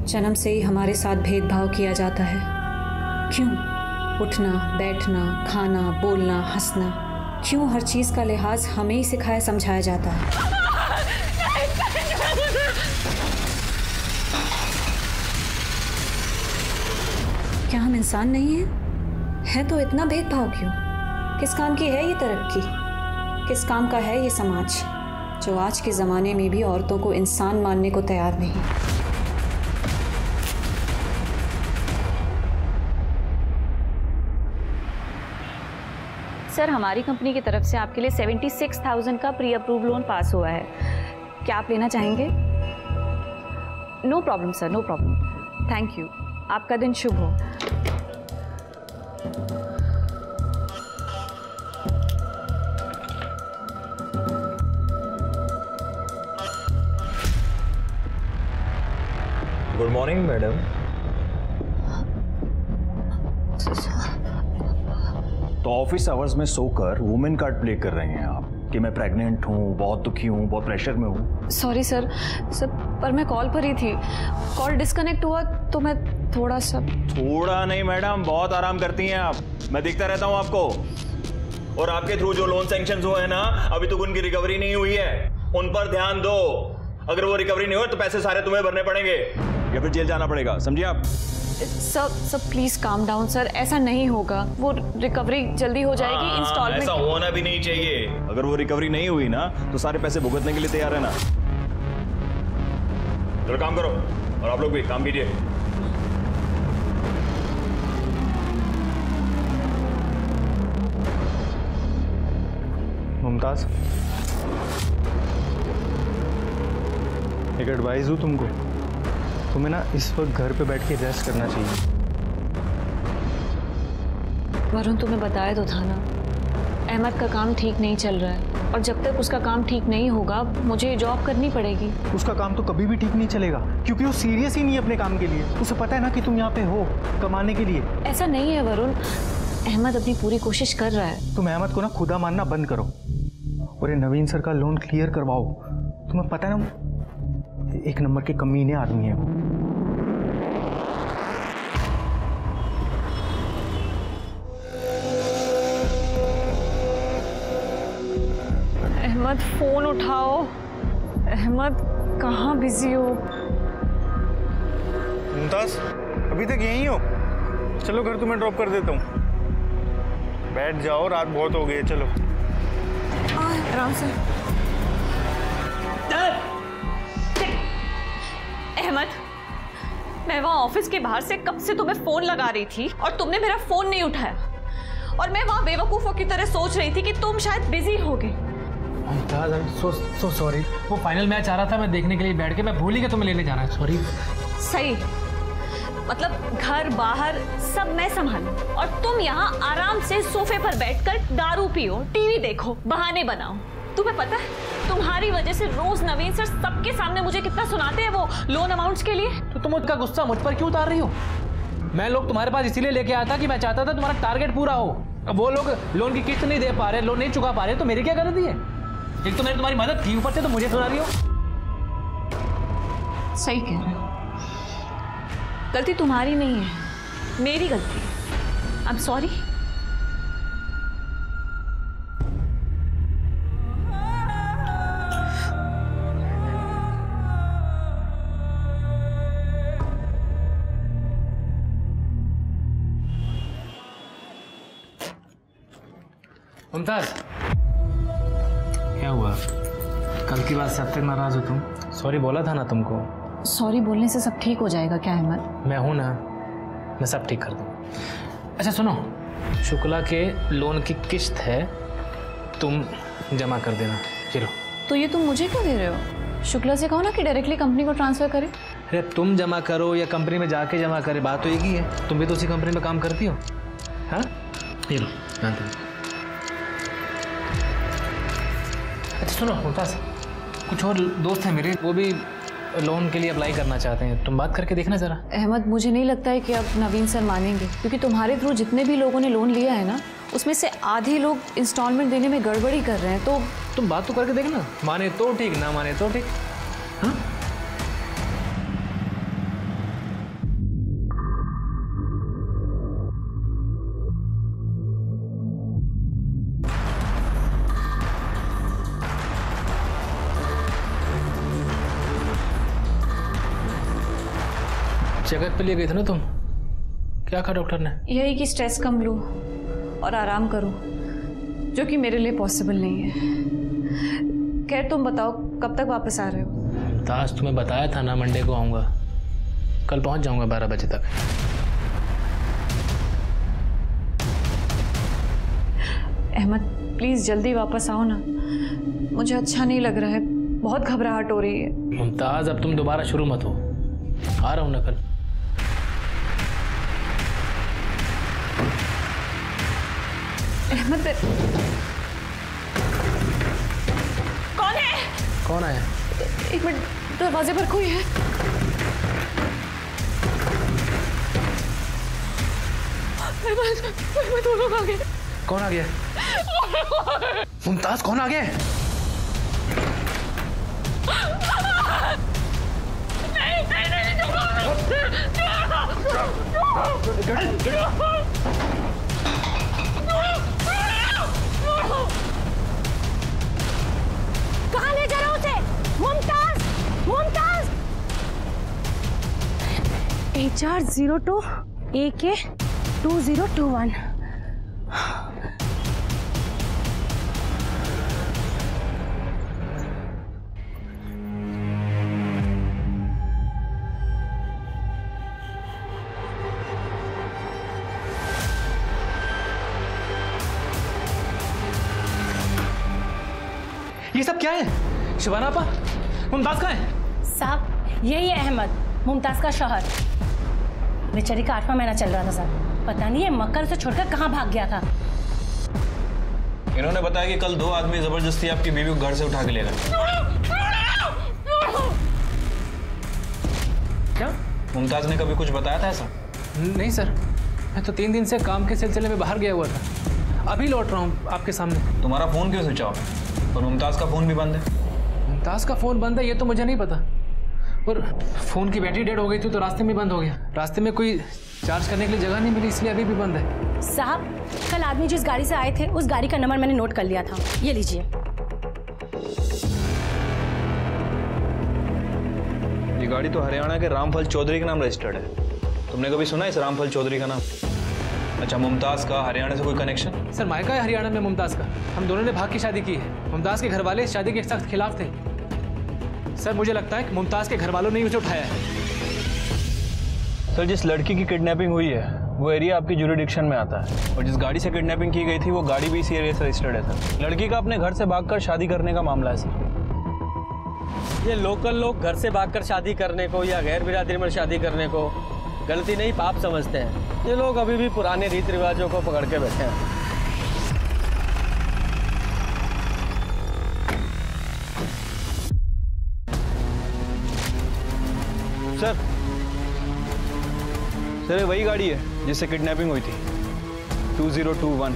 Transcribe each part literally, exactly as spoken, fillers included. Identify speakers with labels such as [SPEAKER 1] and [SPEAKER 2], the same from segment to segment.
[SPEAKER 1] जन्म से ही हमारे साथ भेदभाव किया जाता है। क्यों? उठना, बैठना, खाना, बोलना, हंसना, क्यों हर चीज का लिहाज हमें ही सिखाया समझाया जाता है? क्या हम इंसान नहीं हैं? है तो इतना भेदभाव क्यों? किस काम की है ये तरक्की? किस काम का है ये समाज जो आज के ज़माने में भी औरतों को इंसान मानने को तैयार नहीं?
[SPEAKER 2] सर, हमारी कंपनी की तरफ से आपके लिए सेवेंटी सिक्स थाउजेंड का प्री अप्रूव लोन पास हुआ है। क्या आप लेना चाहेंगे? No problem sir, no problem. Thank you. आपका दिन शुभ हो।
[SPEAKER 3] Good morning madam. तो ऑफिस आवर्स में सोकर वुमेन कार्ड प्ले कर रहे हैं आप कि मैं प्रेग्नेंट हूँ, बहुत दुखी हूँ, बहुत प्रेशर में हूँ।
[SPEAKER 1] सॉरी सर, सर पर मैं कॉल पर ही थी, कॉल डिस्कनेक्ट हुआ तो मैं थोड़ा सा।
[SPEAKER 3] थोड़ा नहीं मैडम, बहुत आराम करती हैं आप, मैं देखता रहता हूँ आपको। और आपके थ्रू जो लोन सैंक्शन हुए हैं ना, अभी तक उनकी रिकवरी नहीं हुई है, उन पर ध्यान दो। अगर वो रिकवरी नहीं हो तो पैसे सारे तुम्हें भरने पड़ेंगे या फिर जेल जाना पड़ेगा, समझिए आप।
[SPEAKER 1] Sir sir please calm down sir, ऐसा नहीं होगा, वो रिकवरी जल्दी हो जाएगी। इंस्टॉलमेंट
[SPEAKER 3] ऐसा होना भी नहीं चाहिए। अगर वो रिकवरी नहीं हुई ना तो सारे पैसे भुगतने के लिए तैयार है ना। चलो काम करो, और आप लोग भी काम कीजिए।
[SPEAKER 4] मुमताज, एक एडवाइस दूं तुमको, तुम्हें ना इस वक्त घर पे बैठ के रेस्ट करना चाहिए।
[SPEAKER 1] वरुण तुम्हें बताया तो था ना, अहमद का काम ठीक नहीं चल रहा है, और जब तक उसका काम ठीक नहीं होगा मुझे जॉब करनी पड़ेगी।
[SPEAKER 4] उसका काम तो कभी भी ठीक नहीं चलेगा, क्योंकि वो सीरियस ही नहीं है अपने काम के लिए। उसे पता है ना कि तुम यहाँ पे हो कमाने के लिए।
[SPEAKER 1] ऐसा नहीं है वरुण, अहमद अपनी पूरी कोशिश कर रहा है।
[SPEAKER 4] तुम अहमद को ना खुदा मानना बंद करो और ये नवीन सर का लोन क्लियर करवाओ। तुम्हें पता है ना, एक नंबर के कमीने आदमी है वो।
[SPEAKER 1] अहमद फोन उठाओ। अहमद कहाँ बिजी हो?
[SPEAKER 4] मुमताज, अभी तक यहीं हो? चलो घर तुम्हें ड्रॉप कर देता हूँ। बैठ जाओ, रात बहुत हो गई है। चलो
[SPEAKER 1] आराम से।
[SPEAKER 2] अहमद, मैं वहाँ ऑफिस के बाहर से कब से तुम्हें फोन लगा रही थी और तुमने मेरा फोन नहीं उठाया, और मैं वहाँ बेवकूफों की तरह सोच रही थी कि तुम शायद बिजी होगे।
[SPEAKER 5] सो सो सॉरी, वो फाइनल मैच आ रहा था, मैं देखने के लिए बैठ के मैं भूल ही गया तुम्हें लेने जाना है। सॉरी।
[SPEAKER 2] सही, मतलब घर बाहर सब मैं संभालूं और तुम यहाँ आराम से सोफे पर बैठकर दारू पियो, टीवी देखो, बहाने बनाओ। तुम्हें पता है तुम्हारी वजह से रोज नवीन सर सबके सामने मुझे कितना सुनाते हैं वो लोन अमाउंट्स के लिए।
[SPEAKER 5] तो तुम उनका गुस्सा मुझ पर क्यों उतार रही हो? मैं लोग तुम्हारे पास इसीलिए लेके आया था कि मैं चाहता था तुम्हारा टारगेट पूरा हो। अब वो लोग लोन की किस्त नहीं दे पा रहे, लोन नहीं चुका पा रहे, तो मेरी क्या गलती है? एक तो मैंने तुम्हारी मदद की, ऊपर से तो मुझे सुना रही हो।
[SPEAKER 1] सही कह रहे हो, गलती तुम्हारी नहीं है, मेरी गलती है। I am sorry.
[SPEAKER 5] मुमताज, क्या हुआ? कल की बात से अब तक नाराज हो तुम? सॉरी बोला था ना तुमको।
[SPEAKER 1] सॉरी बोलने से सब ठीक हो जाएगा क्या अहमद?
[SPEAKER 5] मैं हूं ना, मैं सब ठीक कर दूँ। अच्छा सुनो, शुक्ला के लोन की किस्त है, तुम जमा कर देना। चलो।
[SPEAKER 1] तो ये तुम मुझे क्यों दे रहे हो? शुक्ला से कहो ना कि डायरेक्टली कंपनी को ट्रांसफर करे।
[SPEAKER 5] अरे तुम जमा करो या कंपनी में जाके जमा करे, बात तो एक ही है। तुम भी तो उसी कंपनी में काम करती हो। हाँ, ये लो। अच्छा सुनो मुमताज, कुछ और दोस्त हैं मेरे, वो भी लोन के लिए अप्लाई करना चाहते हैं, तुम बात करके देखना जरा।
[SPEAKER 1] अहमद, मुझे नहीं लगता है कि अब नवीन सर मानेंगे, क्योंकि तुम्हारे थ्रू जितने भी लोगों ने लोन लिया है ना, उसमें से आधे लोग इंस्टॉलमेंट देने में गड़बड़ी कर रहे हैं। तो
[SPEAKER 5] तुम बात तो करके देखना, माने तो ठीक, ना माने तो ठीक। हाँ चेकअप पे लिए गए थे ना तुम, क्या कहा डॉक्टर ने?
[SPEAKER 1] यही कि स्ट्रेस कम लूँ और आराम करूँ, जो कि मेरे लिए पॉसिबल नहीं है। खैर तुम बताओ कब तक वापस आ रहे हो?
[SPEAKER 5] मुमताज तुम्हें बताया था ना मंडे को आऊँगा, कल पहुँच जाऊँगा बारह बजे तक।
[SPEAKER 1] अहमद प्लीज़ जल्दी वापस आओ ना, मुझे अच्छा नहीं लग रहा है, बहुत घबराहट हो रही है।
[SPEAKER 5] मुमताज अब तुम दोबारा शुरू मत हो, आ रहा हूँ ना कल।
[SPEAKER 1] अहमद कौन है?
[SPEAKER 5] कौन आया?
[SPEAKER 1] एक मिनट, दरवाजे पर कोई है। दो लोग आ गए।
[SPEAKER 5] कौन आ गया? मुमताज कौन आ गया?
[SPEAKER 2] नहीं नहीं नहीं
[SPEAKER 6] कहाँ ले जा रहे हो उसे? Mumtaz, Mumtaz. H R zero two A K two zero to one.
[SPEAKER 5] ये सब क्या है? शिवाना आपा, मुमताज कहाँ है?
[SPEAKER 6] साहब यही है अहमद, मुमताज का शौहर। बेचारी का आठवां महीना चल रहा था सर, पता नहीं ये मक्कर से छोड़कर कहाँ भाग गया था।
[SPEAKER 3] इन्होंने बताया कि कल दो आदमी जबरदस्ती आपकी बीवी को घर से उठा के ले गए।
[SPEAKER 5] क्या?
[SPEAKER 3] मुमताज ने कभी कुछ बताया था ऐसा?
[SPEAKER 5] नहीं सर, मैं तो तीन दिन से काम के सिलसिले में बाहर गया हुआ था, अभी लौट रहा हूँ आपके सामने।
[SPEAKER 3] तुम्हारा फोन क्यों स्विच ऑफ है? और मुमताज का फोन भी बंद है।
[SPEAKER 5] मुमताज का फोन बंद है ये तो मुझे नहीं पता, और फोन की बैटरी डेड हो गई थी तो रास्ते में बंद हो गया। रास्ते में कोई चार्ज करने के लिए जगह नहीं मिली, इसलिए अभी भी बंद है।
[SPEAKER 6] साहब कल आदमी जिस गाड़ी से आए थे उस गाड़ी का नंबर मैंने नोट कर लिया था, ये लीजिए।
[SPEAKER 3] ये गाड़ी तो हरियाणा के रामफल चौधरी के नाम रजिस्टर्ड है। तुमने कभी सुना इस रामफल चौधरी का नाम? अच्छा, मुमताज का हरियाणा से कोई कनेक्शन?
[SPEAKER 5] सर मायका है हरियाणा में मुमताज का, हम दोनों ने भाग की शादी की है। मुमताज के घर वाले इस शादी के सख्त खिलाफ थे। सर मुझे लगता है कि मुमताज के घर वालों ने उसे उठाया है।
[SPEAKER 3] सर जिस लड़की की किडनैपिंग हुई है वो एरिया आपकी ज्यूरिडिक्शन में आता है, और जिस गाड़ी से किडनैपिंग की गई थी वो गाड़ी भी इसी एरिया से रजिस्टर्ड है सर। लड़की का अपने घर से भागकर शादी करने का मामला है सर।
[SPEAKER 7] ये लोकल लोग घर से भागकर शादी करने को या गैर बिरादरी में शादी करने को गलती नहीं पाप समझते हैं। ये लोग अभी भी पुराने रीति रिवाजों को पकड़ के बैठे हैं।
[SPEAKER 3] सर सर ये वही गाड़ी है जिससे किडनैपिंग हुई थी, टू ज़ीरो टू वन।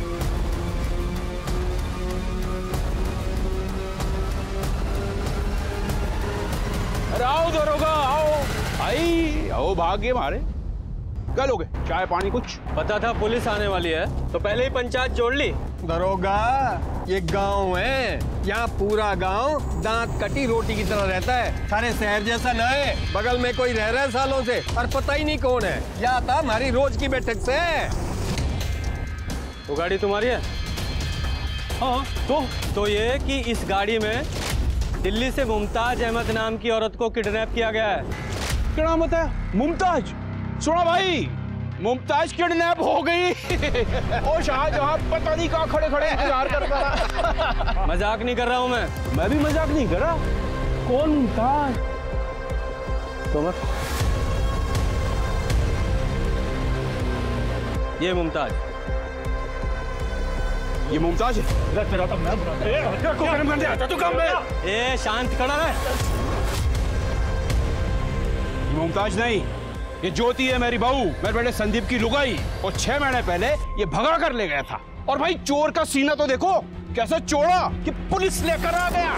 [SPEAKER 8] अरे आओ दरोगा आओ। आई आओ, भाग्य मारे। क्या लोगे? चाय पानी कुछ?
[SPEAKER 7] पता था पुलिस आने वाली है तो पहले ही पंचायत जोड़ ली।
[SPEAKER 9] दरोगा ये गांव है, यहाँ पूरा गांव दांत कटी रोटी की तरह रहता है। सारे शहर जैसा न है। बगल में कोई रह रहा है सालों से और पता ही नहीं कौन है। या था हमारी रोज की बैठक से।
[SPEAKER 7] वो गाड़ी तुम्हारी है?
[SPEAKER 8] हाँ तो
[SPEAKER 7] तो ये कि इस गाड़ी में दिल्ली से मुमताज अहमद नाम की औरत को किडनैप किया गया है।
[SPEAKER 8] क्या नाम होता है? मुमताज। सुना भाई, मुमताज किडनैप हो गई। और शाहजहां पता नहीं कहाँ खड़े खड़े इंतजार करता रहा।
[SPEAKER 7] मजाक नहीं कर रहा हूँ मैं।
[SPEAKER 8] मैं भी मजाक नहीं कर रहा। कौन मुमताज?
[SPEAKER 7] तो मैं ये मुमताज
[SPEAKER 8] ये मुमताज है। तेरा तो मैं को गरम करने आता तू काम में।
[SPEAKER 7] ए शांत खड़ा रह।
[SPEAKER 8] मुमताज नहीं, ये ज्योति है मेरी बहू, मेरे बेटे संदीप की लुगाई। और छह महीने पहले ये भगा कर ले गया था। और भाई चोर का सीना तो देखो कैसे चोड़ा कि पुलिस लेकर आ गया।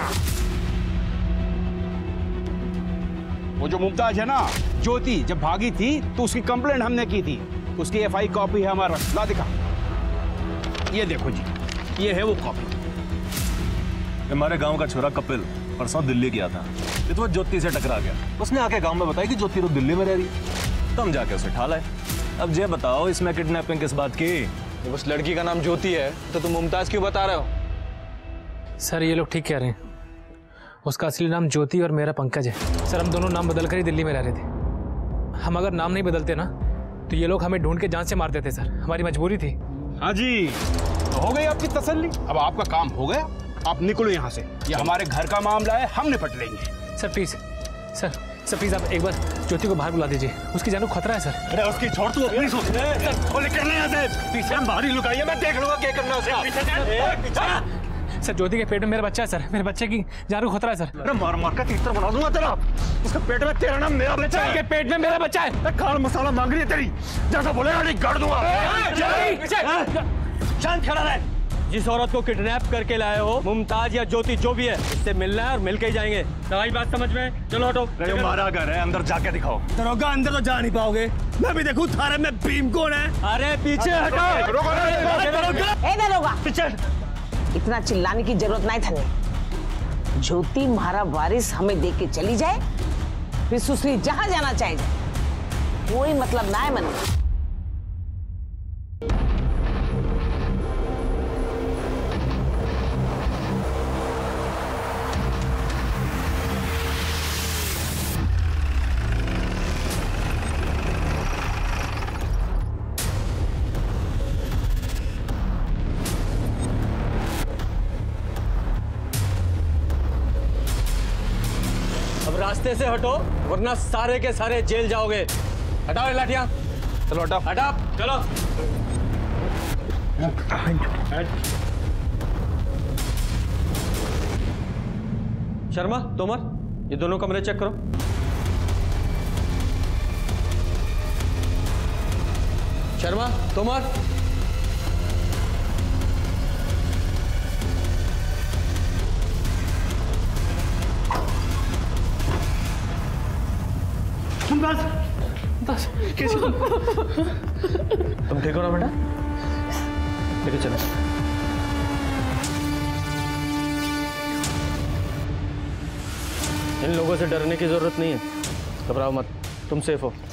[SPEAKER 8] वो जो मुमताज है ना ज्योति, जब भागी थी तो उसकी कंप्लेंट हमने की थी। उसकी एफ आई कॉपी है हमारा, ला दिखा। ये देखो जी, ये है वो कॉपी।
[SPEAKER 10] हमारे गांव का छोरा कपिल परसों दिल्ली गया था, ये तो ज्योति से टकरा गया। उसने आके गांव में बताया कि ज्योति तो दिल्ली में रह रही। तुम जाके उसे ठा लाए। अब ये बताओ इसमें किडनैपिंग किस बात की?
[SPEAKER 5] जब उस लड़की का नाम ज्योति है तो तुम मुमताज क्यों बता रहे हो? सर ये लोग ठीक कह रहे हैं, उसका असली नाम ज्योति और मेरा पंकज है। सर हम दोनों नाम बदल कर ही दिल्ली में रह रहे थे। हम अगर नाम नहीं बदलते ना तो ये लोग हमें ढूंढ के जान से मार देते सर, हमारी मजबूरी थी।
[SPEAKER 8] हाँ जी, तो हो गई आपकी तसल्ली। अब आपका काम हो गया, आप निकलो यहाँ से। ये हमारे घर का मामला है, हम निपट लेंगे।
[SPEAKER 5] Sir please, sir sir please आप एक बार ज्योति को बाहर बुला दीजिए, उसकी जान को खतरा है सर।
[SPEAKER 10] अरे उसकी छोड़ तू अपनी सोच ले। और निकलना यहाँ से। पीछे हम बाहर ही लुकाइए, मैं देख लूंगा क्या करना उसे।
[SPEAKER 5] सर ज्योति के पेट में मेरा बच्चा है सर, मेरे बच्चे की जान को खतरा है सर।
[SPEAKER 10] अरे मार मार का तीसरा बना दूंगा तेरा। उसके पेट में तेरा नाम मेरा बच्चा है।
[SPEAKER 5] पेट में मेरा बच्चा है।
[SPEAKER 10] खाल मसाला मांग रही है तेरी, जैसा बोलेगा नहीं गाड़ दूंगा।
[SPEAKER 7] शांत खड़ा रहे। जिस औरत को किडनैप करके लाए हो, मुमताज या ज्योति जो भी है, इससे मिलना है और मिलके ही जाएंगे। तुम्हारी बात समझ में? चलो हटो।
[SPEAKER 10] हमारा घर है, अंदर जाके दिखाओ।
[SPEAKER 7] दरोगा अंदर तो जा नहीं पाओगे, मैं भी देखूं थारे में भीम कौन है। अरे पीछे हटो।
[SPEAKER 11] दरोगा पीछे, इतना चिल्लाने की जरूरत नहीं था। ज्योति हमारा वारिस हमें दे के चली जाए, फिर सुसरी जहां जाना चाहे जाए, कोई मतलब ना है मन में।
[SPEAKER 7] रास्ते से हटो वरना सारे के सारे जेल जाओगे। हटाओ ये लाठियां।
[SPEAKER 5] चलो हटाओ।
[SPEAKER 7] हटाओ चलो। शर्मा, तोमर, ये दोनों कमरे चेक करो। शर्मा, तोमर,
[SPEAKER 5] बस बस कैसे तुम ठीक हो ना बेटा? लेके चलो।
[SPEAKER 7] इन लोगों से डरने की जरूरत नहीं है, घबराओ मत, तुम सेफ हो।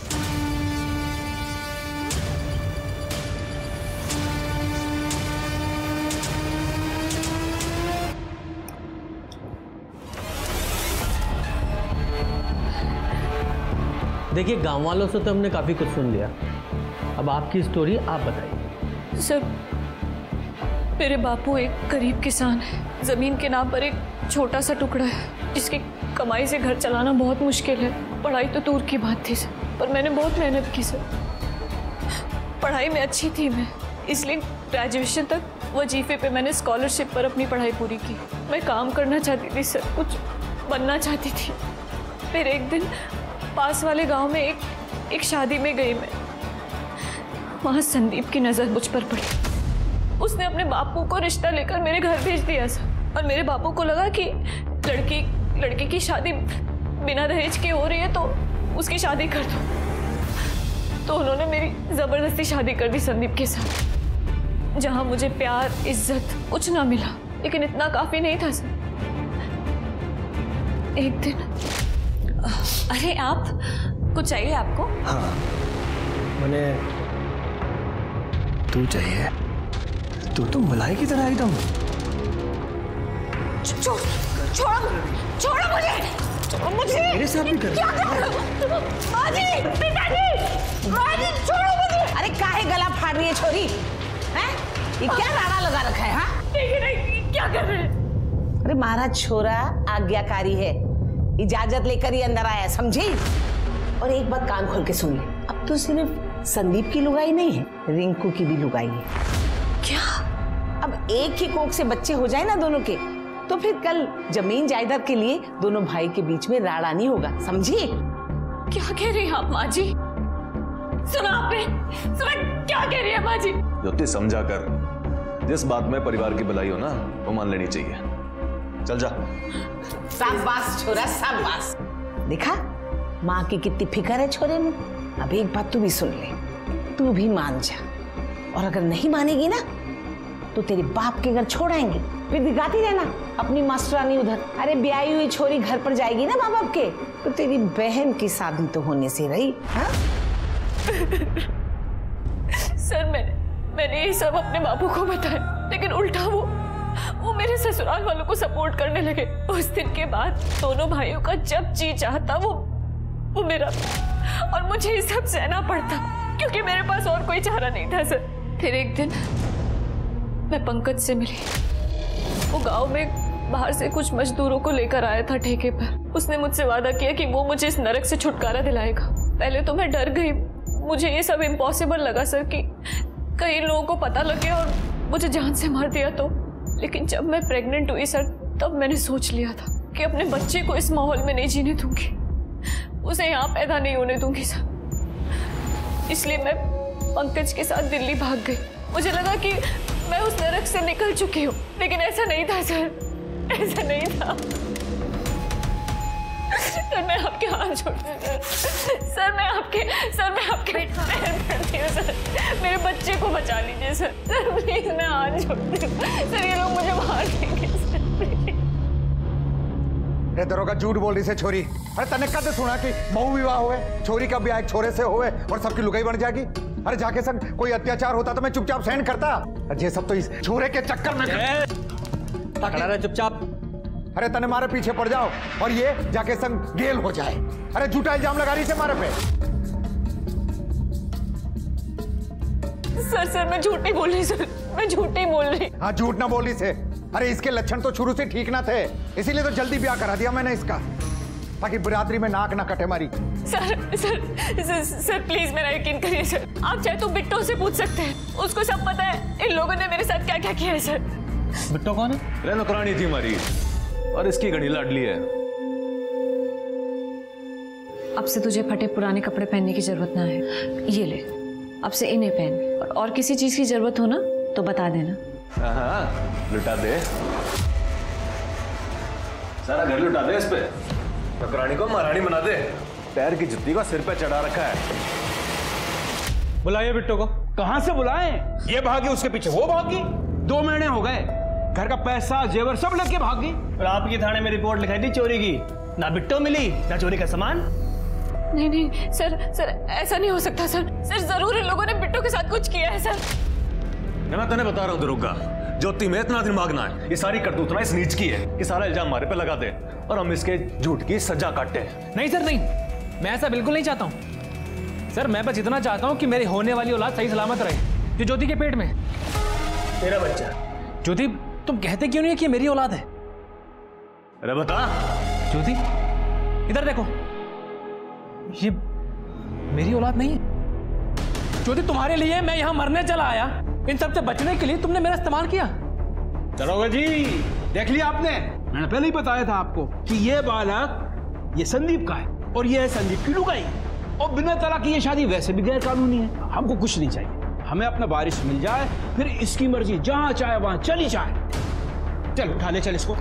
[SPEAKER 7] देखिए गांव वालों से तो हमने काफी कुछ सुन लिया, अब आपकी स्टोरी आप बताइए।
[SPEAKER 2] सर मेरे बापू एक गरीब किसान है, जमीन के नाम पर एक छोटा सा टुकड़ा है जिसकी कमाई से घर चलाना बहुत मुश्किल है। पढ़ाई तो दूर की बात थी सर, पर मैंने बहुत मेहनत की सर। पढ़ाई में अच्छी थी मैं, इसलिए ग्रेजुएशन तक वजीफे पे मैंने स्कॉलरशिप पर अपनी पढ़ाई पूरी की। मैं काम करना चाहती थी सर, कुछ बनना चाहती थी। फिर एक दिन पास वाले गांव में एक एक शादी में गई मैं, वहां संदीप की नजर मुझ पर पड़ी। उसने अपने बापू को रिश्ता लेकर मेरे घर भेज दिया सर, और मेरे बापू को लगा कि लड़की लड़की की शादी बिना दहेज के हो रही है तो उसकी शादी कर दो। तो उन्होंने मेरी जबरदस्ती शादी कर दी संदीप के साथ, जहां मुझे प्यार इज्जत कुछ ना मिला, लेकिन इतना काफी नहीं था सर। एक दिन अरे आप कुछ चाहिए आपको?
[SPEAKER 7] हाँ मैंने
[SPEAKER 4] तू चाहिए? तू तो मलाई की तरह एकदम।
[SPEAKER 11] छोड़ो छोड़ो मुझे, छोड़ो मुझे।
[SPEAKER 4] मेरे साथ भी कर।
[SPEAKER 11] क्या कर रहे हो? माजी, पिताजी, माजी छोड़ो मुझे। अरे काहे गला फाड़ रही है छोरी? हैं? ये क्या राड़ा लगा रखा है? हाँ?
[SPEAKER 2] नहीं नहीं, क्या कर रहे हैं?
[SPEAKER 11] अरे महाराज छोरा आज्ञाकारी है, इजाजत लेकर ही अंदर आया, समझी? और एक बात कान खोल के सुन ले, अब तो सिर्फ संदीप की लुगाई नहीं है, रिंकू की भी लुगाई है।
[SPEAKER 2] क्या?
[SPEAKER 11] अब एक ही कोख से बच्चे हो जाए ना दोनों के, तो फिर कल जमीन जायदाद के लिए दोनों भाई के बीच में राड़ा नहीं होगा, समझी?
[SPEAKER 2] क्या कह रही हैं आप माँ जी? सुना आपने? सुना क्या कह रही है माँ जी?
[SPEAKER 10] ज्योति समझा कर, जिस बात में परिवार की भलाई हो ना वो मान लेनी चाहिए। चल जा।
[SPEAKER 11] शाबाश छोरा शाबाश, देखा माँ की कितनी फिक्र है छोरे में। अब एक बात तू भी सुन ले, तू भी मान जा, और अगर नहीं मानेगी ना तो तेरे बाप के घर छोड़ आएंगे, फिर दिखाती रहना अपनी मास्टरानी उधर। अरे ब्याही हुई छोरी घर पर जाएगी ना माँ बाप के, तो तेरी बहन की शादी तो होने से रही। हाँ
[SPEAKER 2] सर मैंने मैंने ये सब अपने बाबू को बताया, लेकिन उल्टा वो वो मेरे ससुराल वालों को सपोर्ट करने लगे। उस दिन के बाद दोनों भाइयों का जब जी चाहता वो वो मेरा, और मुझे ये सब सहना पड़ता क्योंकि मेरे पास और कोई चारा नहीं था सर। फिर एक दिन मैं पंकज से मिली। वो गांव में बाहर से कुछ मजदूरों को लेकर आया था ठेके पर। उसने मुझसे वादा किया कि वो मुझे इस नरक से छुटकारा दिलाएगा। पहले तो मैं डर गई, मुझे ये सब इम्पॉसिबल लगा सर कि कई लोगों को पता लग गया और मुझे जान से मार दिया तो। लेकिन जब मैं प्रेग्नेंट हुई सर, तब मैंने सोच लिया था कि अपने बच्चे को इस माहौल में नहीं जीने दूंगी, उसे यहाँ पैदा नहीं होने दूंगी सर। इसलिए मैं पंकज के साथ दिल्ली भाग गई। मुझे लगा कि मैं उस नरक से निकल चुकी हूँ, लेकिन ऐसा नहीं था सर, ऐसा नहीं था सर। मैं आपके हाथ जोड़ती हूँ सर, मैं आपके सर मैं आपके पैर पड़ती हूँ सर, मेरे बच्चे को बचा लीजिए सर। सर प्लीज मैं हाथ जोड़ती हूँ सर, ये लोग मुझे मार देंगे सर।
[SPEAKER 12] ए दरोगा झूठ बोल रही से छोरी। अरे तने कद सुना कि बहु विवाह हुए, छोरी का ब्याह एक छोरे से हुए और सबकी लुगाई बन जाएगी। अरे जाके संग कोई अत्याचार होता तो मैं चुपचाप सहन करता। ये सब तो इस छोरे के चक्कर में
[SPEAKER 7] खड़ा रहे चुपचाप।
[SPEAKER 12] अरे तने मारे पीछे पड़ जाओ और ये जाके संग गेल हो जाए। अरे झूठा इल्जाम लगा रही से मारे पे।
[SPEAKER 2] सर सर मैं झूठ नहीं बोल रही सर, मैं झूठ नहीं बोल रही।
[SPEAKER 12] हाँ झूठ ना बोल रही से। अरे इसके लक्षण तो शुरू से ठीक ना थे, इसीलिए तो जल्दी ब्याह करा दिया मैंने इसका, ताकि बिरादरी में नाक ना कटे मारी।
[SPEAKER 2] Sir sir sir, sir please मेरा यकीन करिए सर। आप चाहे तो बिट्टो से पूछ सकते हैं, उसको सब पता है इन लोगों ने मेरे साथ क्या क्या किया है सर।
[SPEAKER 5] बिट्टो कौन है?
[SPEAKER 10] रे नौकरानी थी हमारी और इसकी घड़ी लाडली है।
[SPEAKER 1] अब से तुझे फटे पुराने कपड़े पहनने की जरूरत ना है, ये ले अब से इन्हें पहन, और, और किसी चीज की जरूरत हो ना तो बता देना।
[SPEAKER 10] हाँ लुटा दे, सारा घर लुटा दे इस पे। नौकरानी को महारानी बना दे, पैर की जुत्ती को सिर पे चढ़ा रखा है।
[SPEAKER 8] बुलाइए बिट्टो को। कहां से बुलाएं? ये भागी उसके पीछे वो भागी, दो महीने हो गए, घर का पैसा जेवर सब लेके भागी।
[SPEAKER 4] और आपकी थाने में रिपोर्ट लिखाई थी चोरी की, ना बिट्टो मिली ना चोरी का सामान।
[SPEAKER 2] नहीं नहीं सर सर ऐसा नहीं हो सकता सर, सर जरूर इन लोगों ने बिट्टो के साथ कुछ किया है सर।
[SPEAKER 10] मैं तेने बता रहा हूँ दरोगा, ज्योति में इतना दिमाग ना है, ये सारी करतूत ना इस नीच की है कि सारा इल्जाम हमारे पे लगा दे और हम इसके झूठ की सजा काटते।
[SPEAKER 5] नहीं सर नहीं, मैं ऐसा बिल्कुल नहीं चाहता हूँ सर। मैं बस इतना चाहता हूँ कि मेरी होने वाली औलाद सही सलामत रहे, जो ज्योति के पेट में।
[SPEAKER 4] तेरा बच्चा
[SPEAKER 5] ज्योति, तुम कहते क्यों नहीं है कि मेरी औलाद है?
[SPEAKER 10] अरे बता
[SPEAKER 5] ज्योति, इधर देखो, ये मेरी औलाद नहीं है। ज्योति, तुम्हारे लिए मैं यहां मरने चला आया, इन सब से बचने के लिए तुमने मेरा इस्तेमाल किया।
[SPEAKER 8] दरोगा जी देख लिया आपने, मैंने पहले ही बताया था आपको कि ये बालक ये संदीप का है और ये है संदीप की लुगाई, और बिना तलाक की ये शादी वैसे भी गैर कानूनी है। हमको कुछ नहीं चाहिए, हमें अपना वारिस मिल जाए, फिर इसकी मर्जी, जहां चाहे वहां चली जाए। चल उठा ले, चल इसको।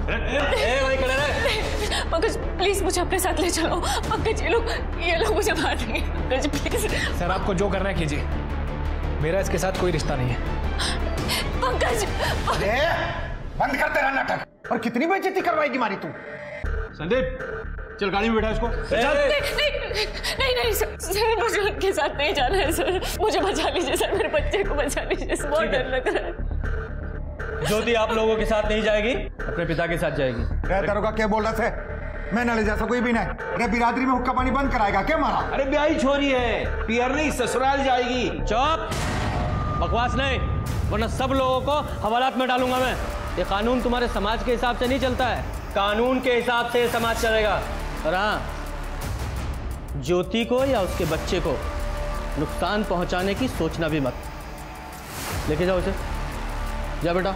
[SPEAKER 2] पंकज प्लीज मुझे अपने साथ ले चलो। पंकज ये लोग ये लोग मुझे मार देंगे। पंकज प्लीज।
[SPEAKER 5] सर आपको जो करना है कीजिए, मेरा इसके साथ कोई रिश्ता नहीं है।
[SPEAKER 2] पंकज
[SPEAKER 12] बंद कर तेरा नाटक, और कितनी बेइज्जती करवाएगी मारी तू।
[SPEAKER 8] संदीप चल गाड़ी में बैठा इसको।
[SPEAKER 2] नहीं नहीं नहीं नहीं सर, सर मुझे उनके साथ नहीं जाना है सर, मुझे बचा लीजिए सर, मेरे बच्चे को बचा लीजिए, बहुत डर लग रहा है।
[SPEAKER 7] ज्योति आप लोगों के साथ नहीं जाएगी, अपने पिता के साथ जाएगी।
[SPEAKER 12] दरोगा क्या बोल रहा थे? मैं न ले जा सकूं भी नहीं। अरे बिरादरी में हुक्का पानी बंद कराएगा क्या मारा?
[SPEAKER 8] अरे ब्याही छोरी है, पियर नहीं ससुराल जाएगी।
[SPEAKER 7] चुप, बकवास नहीं, वरना सब लोगों को हवालात में डालूंगा मैं। ये कानून तुम्हारे समाज के हिसाब से नहीं चलता है, कानून के हिसाब से ये समाज चलेगा। और हाँ, ज्योति को या उसके बच्चे को नुकसान पहुंचाने की सोचना भी मत। लेके जाओ उसे, जा बेटा।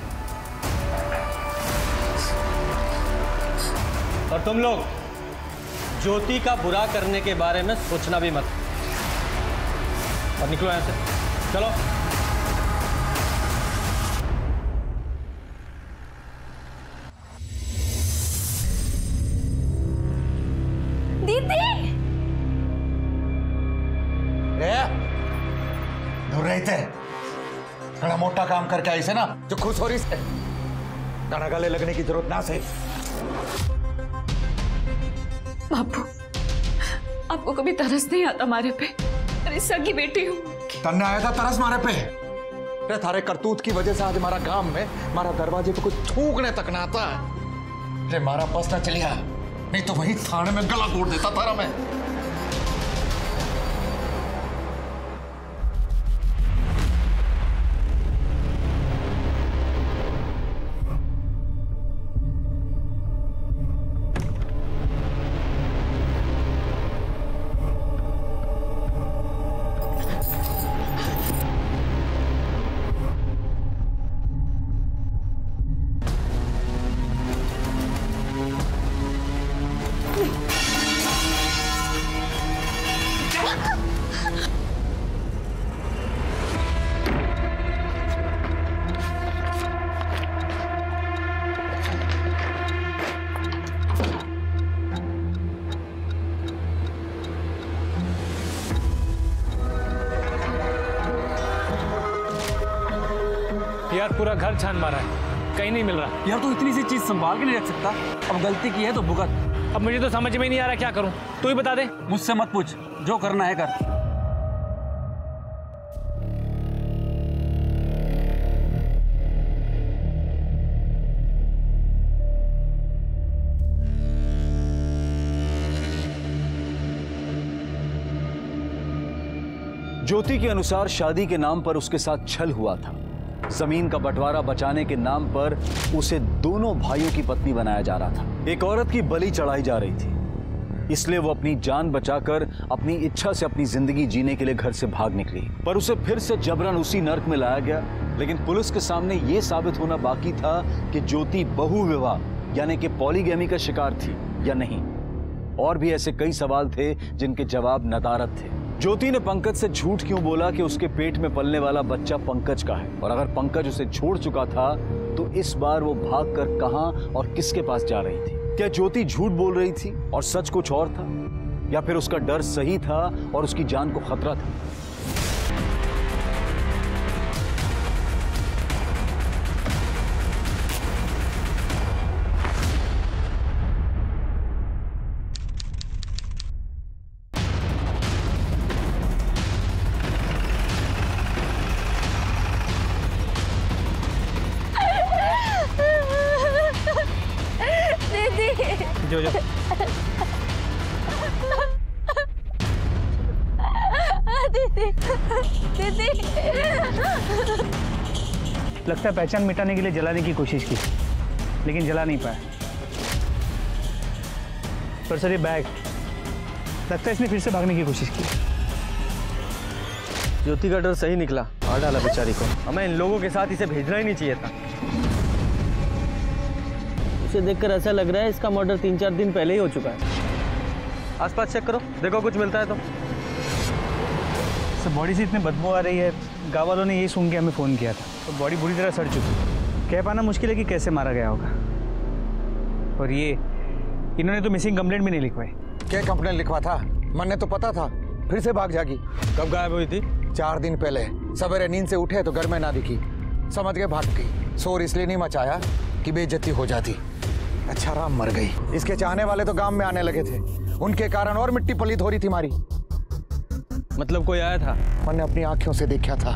[SPEAKER 7] और तुम लोग ज्योति का बुरा करने के बारे में सोचना भी मत, और निकलो यहां से, चलो।
[SPEAKER 2] दीदी
[SPEAKER 12] दूर रहे थे, बड़ा मोटा काम करके आई से ना, जो खुश हो रही से गाना गले लगने की जरूरत ना से।
[SPEAKER 2] बापू आपको कभी तरस नहीं आता हमारे पे? अरे सगी बेटी हूँ।
[SPEAKER 12] तन्ने आया था तरस मारे पे। अरे थारे करतूत की वजह से आज हमारा गांव में हमारा दरवाजे पे कुछ थूकने तक ना आता है। अरे मारा बस ना चलिया, नहीं तो वही थाने में गला तोड़ देता थारा मैं।
[SPEAKER 5] यार पूरा घर छान मारा है, कहीं नहीं मिल रहा।
[SPEAKER 13] यार तू इतनी सी चीज संभाल के नहीं रख सकता? अब गलती की है तो भुगत।
[SPEAKER 5] अब मुझे तो समझ में नहीं आ रहा क्या करूं, तू ही बता दे।
[SPEAKER 13] मुझसे मत पूछ, जो करना है कर।
[SPEAKER 14] ज्योति के अनुसार शादी के नाम पर उसके साथ छल हुआ था। जमीन का बंटवारा बचाने के नाम पर उसे दोनों भाइयों की पत्नी बनाया जा रहा था। एक औरत की बलि चढ़ाई जा रही थी, इसलिए वो अपनी जान बचाकर अपनी इच्छा से अपनी जिंदगी जीने के लिए घर से भाग निकली। पर उसे फिर से जबरन उसी नर्क में लाया गया। लेकिन पुलिस के सामने यह साबित होना बाकी था कि ज्योति बहु विवाह यानी कि पॉलीगैमी का शिकार थी या नहीं। और भी ऐसे कई सवाल थे जिनके जवाब नदारद थे। ज्योति ने पंकज से झूठ क्यों बोला कि उसके पेट में पलने वाला बच्चा पंकज का है, और अगर पंकज उसे छोड़ चुका था तो इस बार वो भागकर कहां और किसके पास जा रही थी? क्या ज्योति झूठ बोल रही थी और सच कुछ और था, या फिर उसका डर सही था और उसकी जान को खतरा था?
[SPEAKER 5] जो जो
[SPEAKER 6] दीदी दीदी
[SPEAKER 4] लगता है पहचान मिटाने के लिए जलाने की कोशिश की, लेकिन जला नहीं पाया। पर सर ये बैग, लगता है इसने फिर से भागने की कोशिश की।
[SPEAKER 7] ज्योति का डर सही निकला, मार डाला बेचारी को। हमें इन लोगों के साथ इसे भेजना ही नहीं चाहिए था। इसे देखकर ऐसा लग रहा है इसका मर्डर तीन चार दिन पहले ही हो चुका है। आसपास चेक करो, देखो कुछ मिलता है तो।
[SPEAKER 4] सर बॉडी से इतनी बदबू आ रही है, गाँव वालों ने यही सुन के हमें फ़ोन किया था। तो बॉडी बुरी तरह सड़ चुकी है, कह पाना मुश्किल है कि कैसे मारा गया होगा। और ये इन्होंने तो मिसिंग कंप्लेंट भी नहीं लिखवाई।
[SPEAKER 12] क्या कंप्लेंट लिखवा था? मन ने तो पता था, फिर से भाग जागी।
[SPEAKER 7] कब गायब हुई थी?
[SPEAKER 12] चार दिन पहले सवेरे नींद से उठे तो घर में ना दिखी, समझ के भाग गई। शोर इसलिए नहीं मचाया कि बेइज्जती हो जाती। अच्छा राम मर गई। इसके चाहने वाले तो गांव में आने लगे थे, उनके कारण और मिट्टी पलीत हो रही थी हमारी।
[SPEAKER 7] मतलब कोई आया था?
[SPEAKER 12] मैंने अपनी आंखों से देखा था।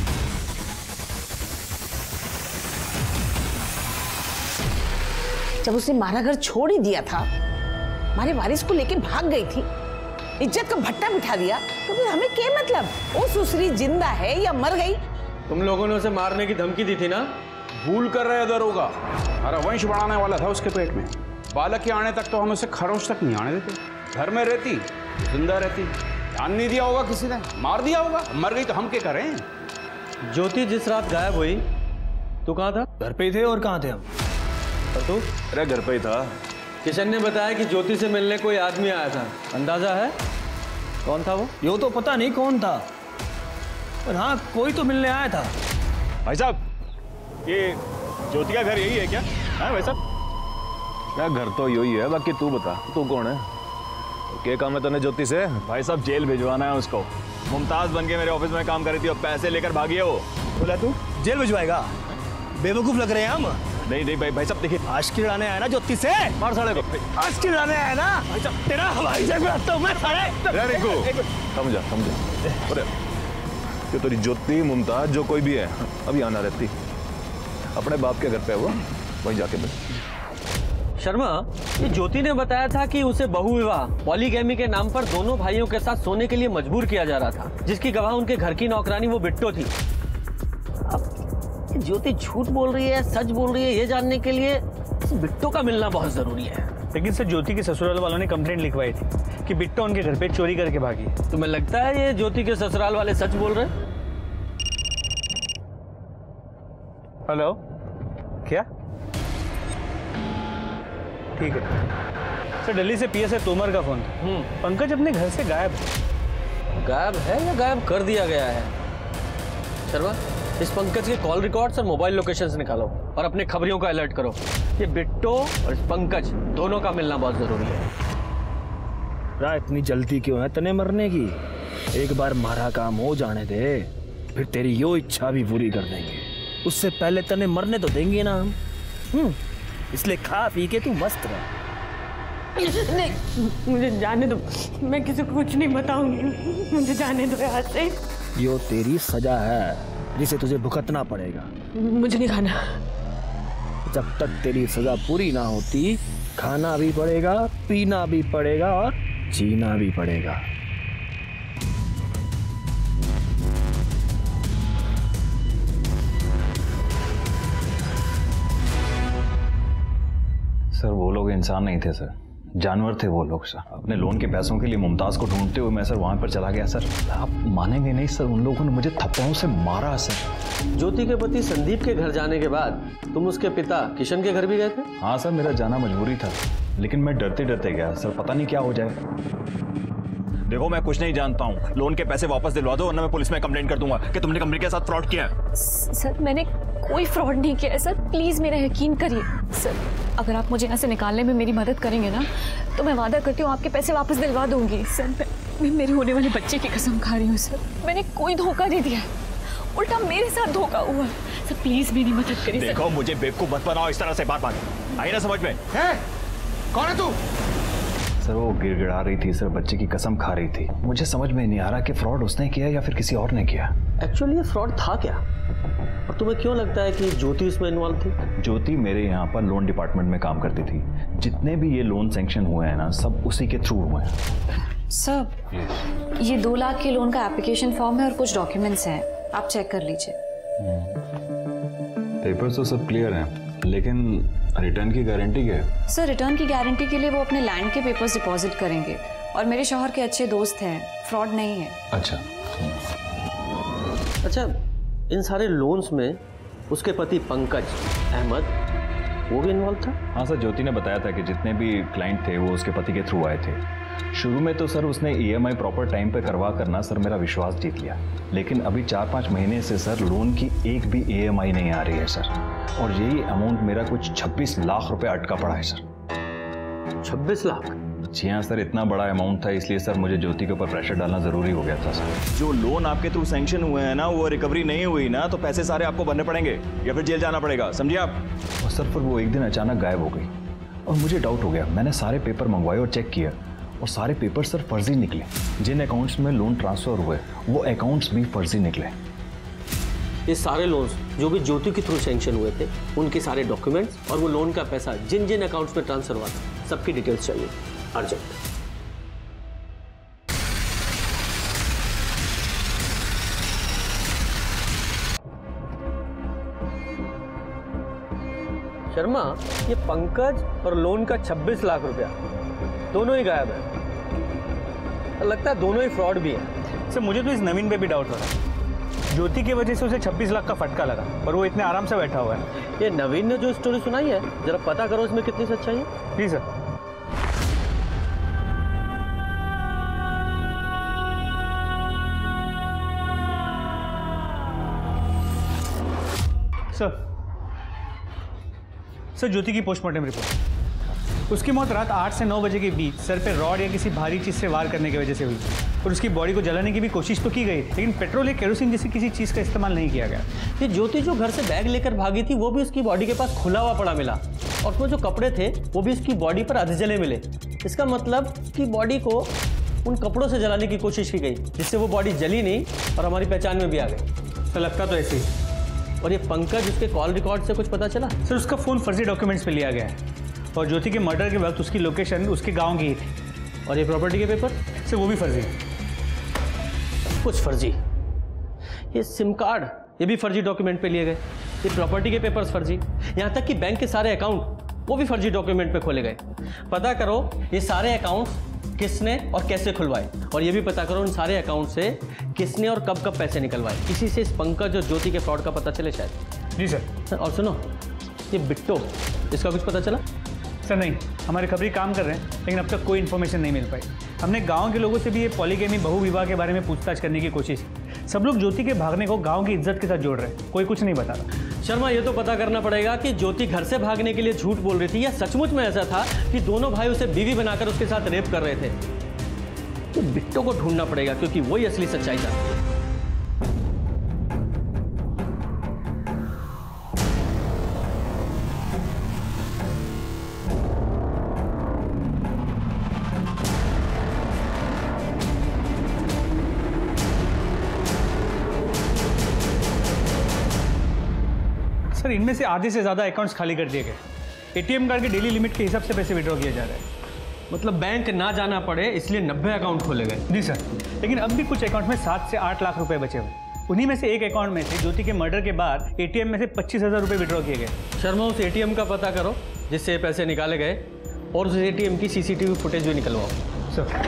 [SPEAKER 11] जब उसने मारा घर छोड़ ही दिया था, हमारे वारिस को लेके भाग गई थी, इज्जत का भट्टा बिठा दिया, तो फिर हमें क्या मतलब? वो सुसरी जिंदा है या मर गई?
[SPEAKER 7] तुम लोगों ने उसे मारने की धमकी दी थी ना?
[SPEAKER 8] भूल कर रहे दरोगा, हमारा वंश बढ़ाने वाला था उसके पेट में। बालक के आने तक तो हम उसे खरोंच तक नहीं आने देते। घर में रहती, जिंदा रहती, ध्यान नहीं दिया होगा किसी ने, मार दिया होगा। मर गई तो हम क्या करें?
[SPEAKER 7] ज्योति जिस रात गायब हुई तू कहाँ था?
[SPEAKER 10] घर पे ही थे। और कहाँ थे हम?
[SPEAKER 7] और तू?
[SPEAKER 10] अरे घर पे ही था।
[SPEAKER 7] किशन ने बताया कि ज्योति से मिलने कोई आदमी आया था, अंदाजा है कौन था वो?
[SPEAKER 10] यो तो पता नहीं कौन था, पर हाँ कोई तो मिलने आया था।
[SPEAKER 3] भाई साहब, ये ज्योति का घर यही है क्या? हाँ भाई साहब,
[SPEAKER 10] क्या घर तो यही है, बाकी तू बता, तू कौन है? क्या काम है तूने ज्योति से?
[SPEAKER 3] भाई साहब जेल भिजवाना है उसको। मुमताज बन के मेरे ऑफिस में काम कर रही थी और पैसे लेकर भागी है वो।
[SPEAKER 10] बोला तू जेल भिजवाएगा? बेवकूफ लग रहे हैं हम।
[SPEAKER 3] नहीं नहीं भाई भाई साहब देखिए,
[SPEAKER 7] आशिकी लड़ाने आया ना ज्योति से, मार साले को। आशिकी लड़ाने आया ना भाई साहब, तेरा हवाई जहाज उड़ाता हूं मैं साले।
[SPEAKER 10] रिंकू समझा समझा। अरे ये तेरी ज्योति मुमताज जो कोई भी है अभी आना रहती, अपने बाप के घर पे है वो, वहीं जाके बैठ।
[SPEAKER 7] शर्मा, ये ज्योति ने बताया था कि उसे बहु विवाह पॉलीगैमी के नाम पर दोनों भाइयों के साथ सोने के लिए मजबूर किया जा रहा था, जिसकी गवाह उनके घर की नौकरानी वो बिट्टो थी। अब ज्योति झूठ बोल रही है सच बोल रही है ये जानने के लिए इस बिट्टो का मिलना बहुत जरूरी है।
[SPEAKER 4] लेकिन सर ज्योति के ससुराल वालों ने कंप्लेंट लिखवाई थी कि बिट्टो उनके घर पे चोरी करके भागी।
[SPEAKER 7] तुम्हें लगता है ये ज्योति के ससुराल वाले सच बोल रहे हैं?
[SPEAKER 4] हेलो, क्या? ठीक है सर, दिल्ली से पीएसआई तोमर का फोन था। पंकज अपने घर से गायब है।
[SPEAKER 7] गायब है या गायब कर दिया गया है? शर्मा, इस पंकज के कॉल रिकॉर्ड्स और मोबाइल लोकेशंस निकालो और अपने खबरियों का अलर्ट करो। ये बिट्टो और इस पंकज दोनों का मिलना बहुत जरूरी है।
[SPEAKER 13] रा इतनी जल्दी क्यों है तने मरने की? एक बार मारा काम हो जाने दे, फिर तेरी यो इच्छा भी पूरी कर देंगे। उससे पहले तने मरने तो देंगे ना हम। हम्म, इसलिए खा पी के तू मस्त रह।
[SPEAKER 6] नहीं, मुझे जाने दो, मैं किसी को कुछ नहीं बताऊंगी। मुझे जाने दो यहाँ से।
[SPEAKER 13] यो तेरी सजा है जिसे तुझे भुगतना पड़ेगा।
[SPEAKER 6] मुझे नहीं खाना।
[SPEAKER 13] जब तक तेरी सजा पूरी ना होती खाना भी पड़ेगा, पीना भी पड़ेगा और जीना भी पड़ेगा।
[SPEAKER 3] सर वो लोग इंसान नहीं थे सर, जानवर थे वो लोग सर। अपने लोन के पैसों के लिए मुमताज को ढूंढते हुए मैं सर वहां पर चला गया सर। आप मानेंगे नहीं सर, उन लोगों ने मुझे थप्पड़ों से मारा सर।
[SPEAKER 7] ज्योति के पति संदीप के घर जाने के बाद तुम उसके पिता किशन के घर भी गए थे?
[SPEAKER 3] हाँ सर, मेरा जाना मजबूरी था, लेकिन मैं डरते डरते गया सर, पता नहीं क्या हो जाए। देखो मैं कुछ नहीं जानता हूँ, लोन के पैसे वापस दिलवा दो वरना मैं पुलिस में कंप्लेंट कर दूंगा कि तुमने कंपनी के साथ फ्रॉड किया है।
[SPEAKER 2] सर मैंने कोई फ्रॉड नहीं किया है सर, प्लीज मेरा यकीन करिए सर। अगर आप मुझे यहाँ से निकालने में मेरी मदद करेंगे ना तो मैं वादा करती हूँ आपके पैसे वापस दिलवा दूंगी सर। मैं, मैं मेरे होने वाले बच्चे की कसम खा रही हूँ सर, मैंने कोई धोखा नहीं दिया, उल्टा मेरे साथ धोखा हुआ सर। प्लीज मेरी मदद करिए।
[SPEAKER 3] देखो मुझे बेवकूफ मत बनाओ इस तरह से, बात बात आई ना समझ में है? कौन है तू? सर वो गिड़गिड़ा रही थी सर, बच्चे की कसम खा रही थी। मुझे समझ में नहीं आ रहा कि फ्रॉड उसने किया या फिर किसी और ने किया।
[SPEAKER 7] एक्चुअली ये फ्रॉड था क्या, और तुम्हें क्यों लगता है कि ज्योति इसमें इन्वॉल्व थी?
[SPEAKER 3] ज्योति मेरे यहाँ पर लोन डिपार्टमेंट में काम करती थी। जितने भी ये लोन सैंक्शन हुए हैं ना सब उसी के थ्रू हुए हैं।
[SPEAKER 1] सर ये दो लाख के लोन का एप्लीकेशन फॉर्म है और कुछ डॉक्यूमेंट्स हैं, आप चेक कर लीजिए।
[SPEAKER 3] पेपर्स तो सब क्लियर हैं, लेकिन रिटर्न की गारंटी क्या है?
[SPEAKER 1] सर रिटर्न की गारंटी के लिए वो अपने लैंड के पेपर्स डिपॉजिट करेंगे और मेरे शौहर के अच्छे दोस्त हैं, फ्रॉड नहीं है।
[SPEAKER 3] अच्छा
[SPEAKER 7] अच्छा, इन सारे लोन्स में उसके पति पंकज अहमद वो भी इन्वॉल्व था?
[SPEAKER 3] हाँ सर, ज्योति ने बताया था कि जितने भी क्लाइंट थे वो उसके पति के थ्रू आए थे। शुरू में तो सर उसने ईएमआई प्रॉपर टाइम पे करवा करना सर मेरा विश्वास जीत लिया, लेकिन अभी चार पाँच महीने से सर लोन की एक भी ईएमआई नहीं आ रही है सर, और यही अमाउंट मेरा कुछ छब्बीस लाख रुपए अटका पड़ा है सर।
[SPEAKER 7] छब्बीस लाख?
[SPEAKER 3] जी हाँ सर, इतना बड़ा अमाउंट था, इसलिए सर मुझे ज्योति के ऊपर प्रेशर डालना जरूरी हो गया था सर। जो लोन आपके थ्रू सैंक्शन हुए हैं ना वो रिकवरी नहीं हुई ना तो पैसे सारे आपको भरने पड़ेंगे या फिर जेल जाना पड़ेगा, समझिए आप। और सर फिर वो एक दिन अचानक गायब हो गई और मुझे डाउट हो गया। मैंने सारे पेपर मंगवाए और चेक किया और सारे पेपर सर फर्जी निकले। जिन अकाउंट्स में लोन ट्रांसफर हुए वो अकाउंट्स भी फर्जी निकले।
[SPEAKER 7] ये सारे लोन्स जो भी ज्योति के थ्रू सैंक्शन हुए थे उनके सारे डॉक्यूमेंट्स और वो लोन का पैसा जिन जिन अकाउंट्स में ट्रांसफर हुआ था सबकी डिटेल्स चाहिए अर्जेंट। शर्मा, ये पंकज और लोन का छब्बीस लाख रुपया दोनों ही गायब है। लगता है दोनों ही फ्रॉड भी है।
[SPEAKER 4] सर मुझे तो इस नवीन पे भी डाउट हो रहा है। ज्योति की वजह से उसे छब्बीस लाख का फटका लगा और वो इतने आराम से बैठा हुआ है।
[SPEAKER 7] ये नवीन ने जो स्टोरी सुनाई है जरा पता करो इसमें कितनी सच्चाई है।
[SPEAKER 4] जी सर। सर सर ज्योति की पोस्टमार्टम रिपोर्ट। उसकी मौत रात आठ से नौ बजे के बीच सर पे रॉड या किसी भारी चीज़ से वार करने की वजह से हुई और उसकी बॉडी को जलाने की भी कोशिश तो की गई, लेकिन पेट्रोल या केरोसिन जैसी किसी चीज़ का इस्तेमाल नहीं किया गया।
[SPEAKER 7] ये ज्योति जो घर से बैग लेकर भागी थी वो भी उसकी बॉडी के पास खुला हुआ पड़ा मिला और वो जो कपड़े थे वो भी उसकी बॉडी पर अधजले जले मिले। इसका मतलब कि बॉडी को उन कपड़ों से जलाने की कोशिश की गई जिससे वो बॉडी जली नहीं और हमारी पहचान में भी आ गई।
[SPEAKER 4] तो लगता तो ऐसे ही।
[SPEAKER 7] और ये पंकज, उसके कॉल रिकॉर्ड से कुछ पता चला?
[SPEAKER 4] सर उसका फ़ोन फर्जी डॉक्यूमेंट्स पे लिया गया है और ज्योति के मर्डर के वक्त उसकी लोकेशन उसके गांव की ही थी।
[SPEAKER 7] और ये प्रॉपर्टी के पेपर?
[SPEAKER 4] सर वो भी फर्जी है।
[SPEAKER 7] कुछ फर्जी, ये सिम कार्ड ये भी फर्जी डॉक्यूमेंट पे लिए गए, ये प्रॉपर्टी के पेपर्स फर्जी, यहाँ तक कि बैंक के सारे अकाउंट वो भी फर्जी डॉक्यूमेंट पे खोले गए। पता करो ये सारे अकाउंट्स किसने और कैसे खुलवाए और ये भी पता करो उन सारे अकाउंट से किसने और कब कब पैसे निकलवाए। इसी से इस पंकज और ज्योति के फ्रॉड का पता चले शायद।
[SPEAKER 4] जी सर।
[SPEAKER 7] और सुनो, ये बिट्टो, इसका कुछ पता चला?
[SPEAKER 4] सर नहीं, हमारे खबरी काम कर रहे हैं लेकिन अब तक कोई इन्फॉर्मेशन नहीं मिल पाई। हमने गांव के लोगों से भी ये पॉलीगेमी बहु विवाह के बारे में पूछताछ करने की कोशिश की। सब लोग ज्योति के भागने को गांव की इज्जत के साथ जोड़ रहे हैं, कोई कुछ नहीं बता रहा।
[SPEAKER 7] शर्मा, ये तो पता करना पड़ेगा कि ज्योति घर से भागने के लिए झूठ बोल रही थी या सचमुच में ऐसा था कि दोनों भाई उसे बीवी बनाकर उसके साथ रेप कर रहे थे। तो बिट्टो को ढूंढना पड़ेगा क्योंकि वही असली सच्चाई था।
[SPEAKER 4] सर इनमें से आधे से ज़्यादा अकाउंट्स खाली कर दिए गए। एटीएम कार्ड के डेली लिमिट के हिसाब से पैसे विड्रॉ किए जा रहे हैं।
[SPEAKER 7] मतलब बैंक ना जाना पड़े इसलिए नब्बे अकाउंट खोले गए?
[SPEAKER 4] जी सर, लेकिन अब भी कुछ अकाउंट में सात से आठ लाख रुपए बचे हुए। उन्हीं में से एक अकाउंट में से ज्योति के मर्डर के बाद एटीएम में से पच्चीस हजार रुपए विड्रॉ किए गए।
[SPEAKER 7] शर्मा, उस एटीएम का पता करो जिससे पैसे निकाले गए और उस एटीएम की सीसीटीवी फुटेज भी निकलवाओ।
[SPEAKER 4] सर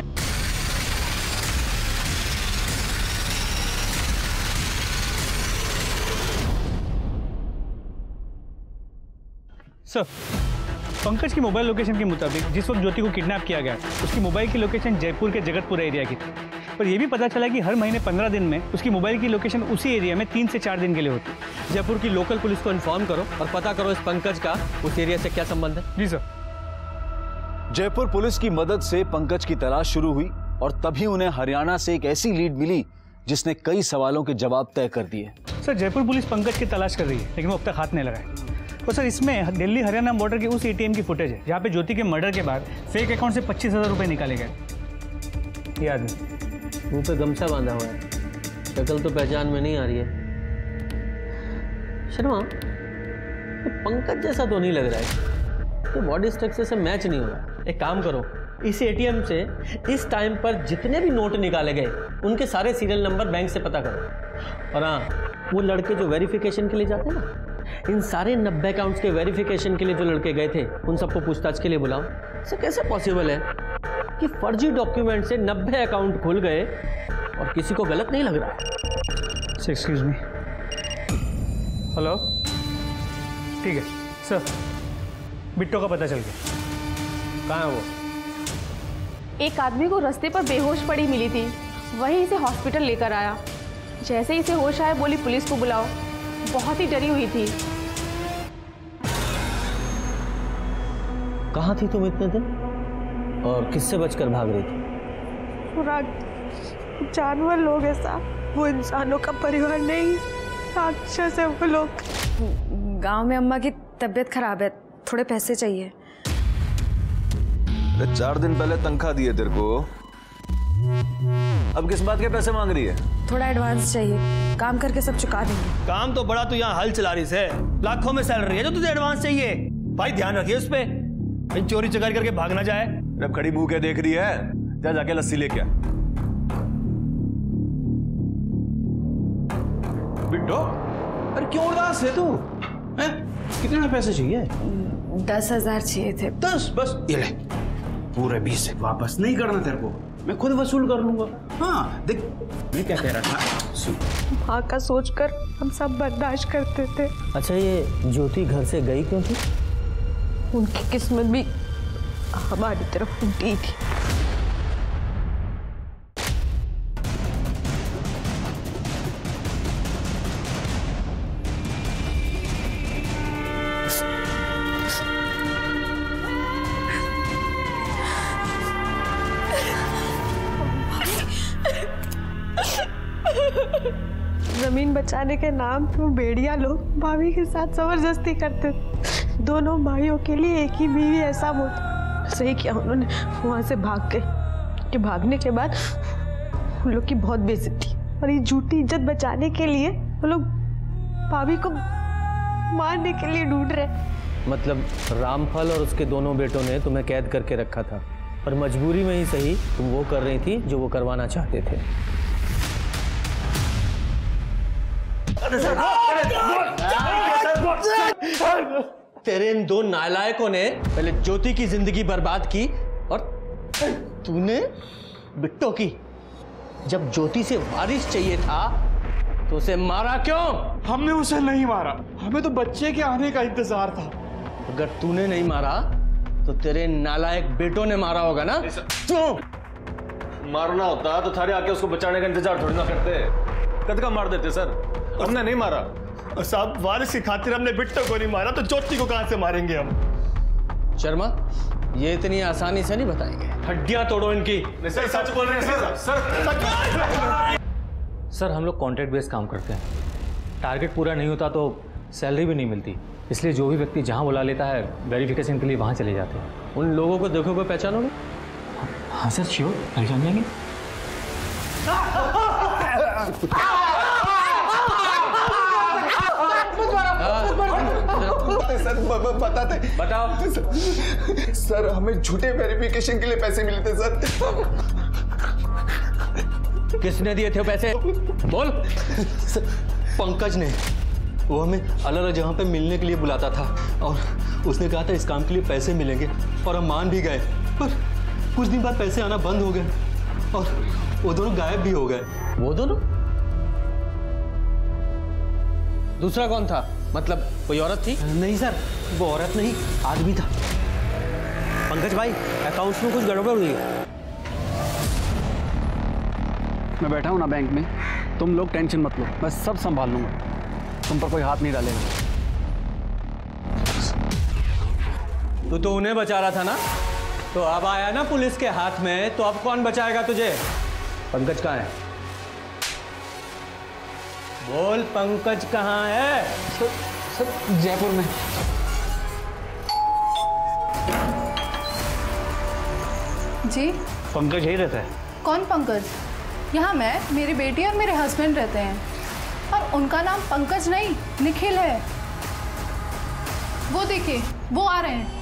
[SPEAKER 4] सर पंकज की मोबाइल लोकेशन के मुताबिक जिस वक्त ज्योति को किडनैप किया गया उसकी मोबाइल की लोकेशन जयपुर के जगतपुर एरिया की थी, पर यह भी पता चला कि हर महीने पंद्रह दिन में उसकी मोबाइल की लोकेशन उसी एरिया में तीन से चार दिन के लिए होती है।
[SPEAKER 7] जयपुर की लोकल पुलिस को इन्फॉर्म करो और पता करो इस पंकज का उस एरिया से क्या संबंध है।
[SPEAKER 4] जी सर।
[SPEAKER 14] जयपुर पुलिस की मदद से पंकज की तलाश शुरू हुई और तभी उन्हें हरियाणा से एक ऐसी लीड मिली जिसने कई सवालों के जवाब तय कर दिए।
[SPEAKER 4] सर जयपुर पुलिस पंकज की तलाश कर रही है लेकिन वो अब तक हाथ नहीं लगाए। तो सर इसमें दिल्ली हरियाणा बॉर्डर के उस एटीएम की फुटेज है जहाँ पे ज्योति के मर्डर के बाद फेक अकाउंट से पच्चीस हजार रुपए निकाले गए। ये आदमी
[SPEAKER 7] मुंह पे गमछा बांधा हुआ है, शक्ल तो पहचान में नहीं आ रही है। शर्मा, तो पंकज जैसा तो नहीं लग रहा है, तो बॉडी स्ट्रक्चर से मैच नहीं हो रहा। एक काम करो, इस एटीएम से इस टाइम पर जितने भी नोट निकाले गए उनके सारे सीरियल नंबर बैंक से पता करो। और हाँ, वो लड़के जो वेरिफिकेशन के लिए जाते हैं ना, इन सारे नब्बे अकाउंट्स के वेरिफिकेशन के लिए जो लड़के गए थे उन सबको पूछताछ के लिए बुलाओ। इससे कैसे पॉसिबल है कि फर्जी डॉक्यूमेंट से नब्बे अकाउंट खुल गए और किसी को गलत नहीं लग रहा है?
[SPEAKER 4] Excuse me. हेलो, ठीक है सर, बिट्टो का पता चल गया।
[SPEAKER 7] कहाँ है वो?
[SPEAKER 15] एक आदमी को रास्ते पर बेहोश पड़ी मिली थी, वहीं इसे हॉस्पिटल लेकर आया। जैसे ही इसे होश आया बोली पुलिस को बुलाओ। बहुत ही डरी हुई थी।
[SPEAKER 7] कहाँ थी तुम इतने दिन और किससे बचकर भाग रही थी?
[SPEAKER 15] पूरा जानवर लोग ऐसा, वो इंसानों का परिवार नहीं, राक्षस है वो लोग।
[SPEAKER 16] गांव में अम्मा की तबीयत खराब है, थोड़े पैसे चाहिए।
[SPEAKER 10] चार दिन पहले तनख्वाह दिए तेरे को, अब किस बात के पैसे मांग रही है?
[SPEAKER 16] थोड़ा एडवांस चाहिए, काम करके सब चुका देंगे।
[SPEAKER 13] काम तो बड़ा, तू यहाँ हल चला रही है, लाखों में सैलरी है जो तुझे एडवांस चाहिए। भाई ध्यान रखिए उस पे, चोरी चकारी करके भाग ना जाए।
[SPEAKER 10] अब खड़ी मुंह के देख रही है, जा जाके लस्सी लेके आ।
[SPEAKER 8] बिट्टो, अरे क्यों उदास है तू? हैं? कितने पैसे चाहिए?
[SPEAKER 16] दस हजार चाहिए थे।
[SPEAKER 8] दस? बस ये ले, पूरे बीस वापस नहीं करना तेरे को, मैं खुद वसूल कर लूंगा। हाँ देख, मैं क्या कह रहा था, सुन।
[SPEAKER 15] माँ का सोचकर हम सब बर्दाश्त करते थे।
[SPEAKER 7] अच्छा, ये ज्योति घर से गई क्यों थी?
[SPEAKER 15] उनकी किस्मत भी हमारी तरफ उल्टी थी। जमीन बचाने के नाम पे वो भेड़िया लोग भाभी के साथ जबरदस्ती करते थे। दोनों भाइयों के लिए एक ही बीवी ऐसा होता। सही किया उन्होंने वहां से भाग गए कि भागने के बाद उन लोग की बहुत बेइज्जती और ये झूठी इज्जत बचाने के लिए वो लोग भाभी को मारने के लिए ढूंढ रहे।
[SPEAKER 7] मतलब रामफल और उसके दोनों बेटों ने तुम्हें कैद करके रखा था, पर मजबूरी में ही सही तुम वो कर रही थी जो वो करवाना चाहते थे। तेरे इन दो नालायकों ने पहले ज्योति की जिंदगी बर्बाद की और तूने बिट्टो की। जब ज्योति से वारिस चाहिए था तो उसे मारा क्यों?
[SPEAKER 17] हमने उसे नहीं मारा, हमें तो बच्चे के आने का इंतजार था।
[SPEAKER 7] अगर तूने नहीं मारा तो तेरे नालायक बेटों ने मारा होगा ना? क्यों?
[SPEAKER 3] मारना होता तो थारे आके उसको बचाने का इंतजार थोड़ी ना करते, कद का मार देते सर। हमने नहीं मारा
[SPEAKER 17] साहब, वारिस की खातिर हमने बिट्टो को नहीं मारा तो ज्योति को कहां से मारेंगे हम?
[SPEAKER 7] शर्मा, ये इतनी आसानी से नहीं बताएंगे। हड्डियां तोड़ो इनकी।
[SPEAKER 3] सर सच बोल रहे हैं सर। सर
[SPEAKER 5] सर हम लोग कॉन्ट्रैक्ट बेस्ड काम करते हैं। टारगेट पूरा नहीं होता तो सैलरी भी नहीं मिलती, इसलिए जो भी व्यक्ति जहां बुला लेता है वेरिफिकेशन के लिए वहां चले जाते हैं।
[SPEAKER 7] उन लोगों को देखोगे, पहचानोगे?
[SPEAKER 5] हाँ सर, श्योर, पहचान जाएंगे।
[SPEAKER 17] सर बताते
[SPEAKER 7] बताओ।
[SPEAKER 17] सर हमें झूठे वेरिफिकेशन के लिए पैसे मिले थे सर।
[SPEAKER 7] किसने दिए थे पैसे? बोल।
[SPEAKER 18] पंकज ने। वो हमें अलग अलग जगह पे मिलने के लिए बुलाता था और उसने कहा था इस काम के लिए पैसे मिलेंगे और हम मान भी गए, पर कुछ दिन बाद पैसे आना बंद हो गए और वो दोनों गायब भी हो गए।
[SPEAKER 7] वो दोनों? दूसरा कौन था? मतलब कोई औरत थी?
[SPEAKER 18] नहीं सर, वो औरत नहीं, आदमी था।
[SPEAKER 7] पंकज भाई, अकाउंट्स में कुछ गड़बड़ हुई है।
[SPEAKER 14] मैं बैठा हूं ना बैंक में, तुम लोग टेंशन मत लो, मैं सब संभाल लूंगा, तुम पर कोई हाथ नहीं डालेगा।
[SPEAKER 7] तू तो उन्हें बचा रहा था ना, तो अब आया ना पुलिस के हाथ में, तो अब कौन बचाएगा तुझे? पंकज कहाँ है? बोल, पंकज कहाँ है?
[SPEAKER 14] सर, सर जयपुर में।
[SPEAKER 19] जी
[SPEAKER 4] पंकज यही रहता है।
[SPEAKER 19] कौन पंकज? यहाँ मैं, मेरी बेटी और मेरे हस्बैंड रहते हैं, और उनका नाम पंकज नहीं निखिल है। वो देखिए, वो आ रहे हैं।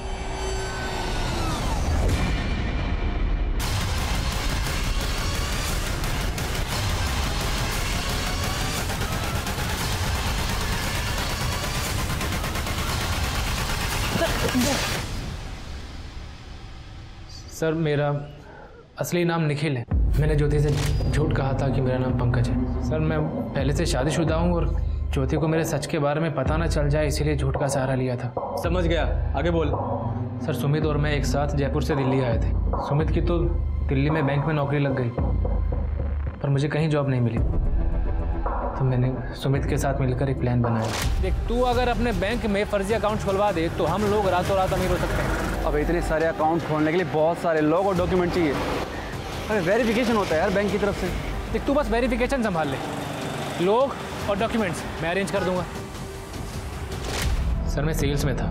[SPEAKER 5] सर मेरा असली नाम निखिल है। मैंने ज्योति से झूठ कहा था कि मेरा नाम पंकज है। सर मैं पहले से शादीशुदा हूँ और ज्योति को मेरे सच के बारे में पता ना चल जाए, इसीलिए झूठ का सहारा लिया था।
[SPEAKER 7] समझ गया, आगे बोल।
[SPEAKER 5] सर सुमित और मैं एक साथ जयपुर से दिल्ली आए थे। सुमित की तो दिल्ली में बैंक में नौकरी लग गई, पर मुझे कहीं जॉब नहीं मिली, तो मैंने सुमित के साथ मिलकर एक प्लान बनाया। देख, तू अगर अपने बैंक में फर्जी अकाउंट खुलवा दे तो हम लोग रातों रात अमीर हो सकते हैं।
[SPEAKER 14] अब इतने सारे अकाउंट खोलने के लिए बहुत सारे लोग और डॉक्यूमेंट चाहिए। अरे वेरिफिकेशन होता है यार बैंक की तरफ से।
[SPEAKER 5] देख, तू बस वेरिफिकेशन संभाल ले, लोग और डॉक्यूमेंट्स मैं अरेंज कर दूंगा। सर मैं सेल्स में था,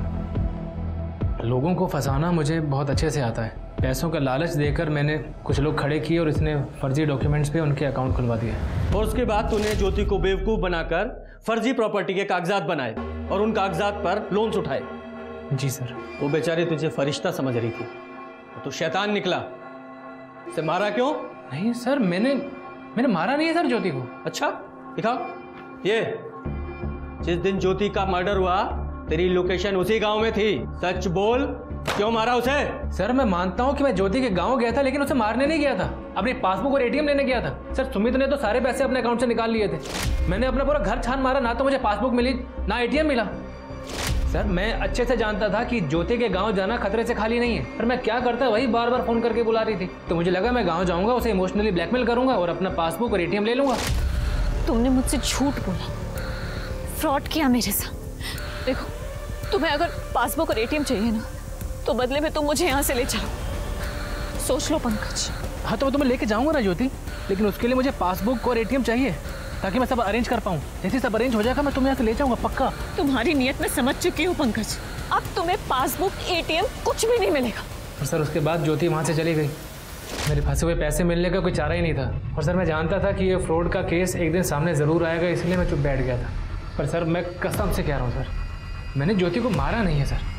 [SPEAKER 5] लोगों को फंसाना मुझे बहुत अच्छे से आता है। पैसों का लालच देकर मैंने कुछ लोग खड़े किए और इसने फर्जी डॉक्यूमेंट्स पे उनके अकाउंट खुलवा दिए।
[SPEAKER 7] और उसके बाद तूने ज्योति को बेवकूफ़ बनाकर फर्जी प्रॉपर्टी के कागजात बनाए और उन कागजात पर लोन्स उठाए।
[SPEAKER 5] जी सर।
[SPEAKER 7] वो बेचारी तुझे फरिश्ता समझ रही थी, तो शैतान निकला। से मारा क्यों?
[SPEAKER 5] नहीं सर, मैंने मैंने मारा नहीं है सर ज्योति को।
[SPEAKER 7] अच्छा दिखाओ। ये जिस दिन ज्योति का मर्डर हुआ तेरी लोकेशन उसी गांव में थी, सच बोल, क्यों मारा उसे?
[SPEAKER 5] सर मैं मानता हूँ कि मैं ज्योति के गांव गया था, लेकिन उसे मारने नहीं गया था, अपनी पासबुक और एटीएम लेने गया था। सर सुमित ने तो सारे पैसे अपने अकाउंट से निकाल लिए थे। मैंने अपना पूरा घर छान मारा, ना तो मुझे पासबुक मिली ना एटीएम मिला। सर मैं अच्छे से जानता था कि ज्योति के गांव जाना खतरे से खाली नहीं है, पर मैं क्या करता वही बार बार फोन करके बुला रही थी, तो मुझे लगा मैं गांव जाऊंगा, उसे इमोशनली ब्लैकमेल करूंगा और अपना पासबुक और एटीएम ले लूंगा।
[SPEAKER 2] तुमने मुझसे झूठ बोला, फ्रॉड किया मेरे साथ। देखो, तुम्हें अगर पासबुक और एटीएम चाहिए ना, तो बदले में तुम मुझे यहाँ से ले चलो। सोच लो पंकज।
[SPEAKER 5] हाँ तो मैं तुम्हें लेके जाऊंगा ना ज्योति, लेकिन उसके लिए मुझे पासबुक और एटीएम चाहिए। ताकि मैं सब अरेंज कर पाऊँ। जैसे सब अरेंज हो जाएगा मैं तुम्हें यहाँ से ले जाऊंगा पक्का।
[SPEAKER 2] तुम्हारी नियत में समझ चुकी हूँ पंकज, अब तुम्हें पासबुक, एटीएम कुछ भी नहीं मिलेगा।
[SPEAKER 5] और सर उसके बाद ज्योति वहाँ से चली गई। मेरे फंसे हुए पैसे मिलने का कोई चारा ही नहीं था। और सर मैं जानता था कि ये फ्रॉड का केस एक दिन सामने ज़रूर आएगा, इसलिए मैं चुप बैठ गया था। पर सर मैं कसम से कह रहा हूँ सर, मैंने ज्योति को मारा नहीं है सर।